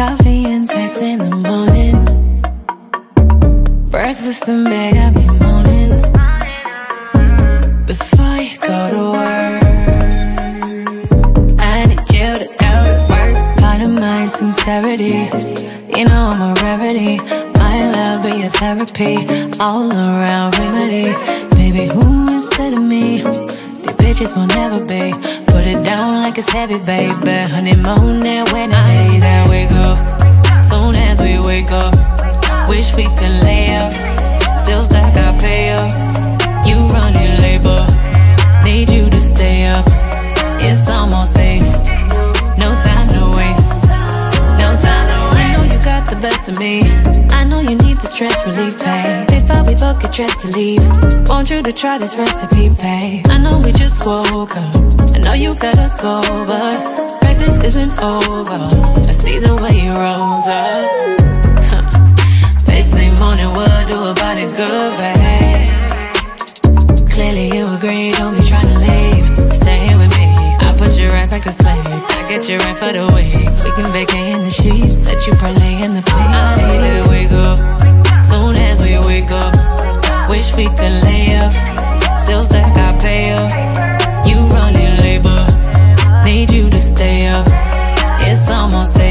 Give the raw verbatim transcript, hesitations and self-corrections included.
Coffee and sex in the morning. Breakfast in bed, I be moaning. Before you go to work, I need you to go to work. Part of my sincerity, you know I'm a rarity. My love be a therapy, all around remedy. Baby, who instead of me? These bitches will never be. Put it down like it's heavy, baby. Honeymoon and wedding day, there we go. Soon as we wake up, wish we could lay up. Still stack our pay up. You running labor, need you to stay up. It's almost eight, no time to waste. No time to waste. I know you got the best of me. I know you need the stress relief, babe. Before we both get dressed to leave, want you to try this recipe, babe. I know we just woke up, I know you gotta go, but breakfast isn't over. I see the way you rose up. Huh. They say morning, what do about it good, babe? Clearly you agree, don't be trying to leave. Stay with me, I'll put you right back to sleep. I get you right for the week. We can vacay in the sheets, let you parlay in the pink. I need to wake up, soon as we wake up. Wish we could lay up, still stack our pay up. You running labor, need you to stay up. It's almost eight.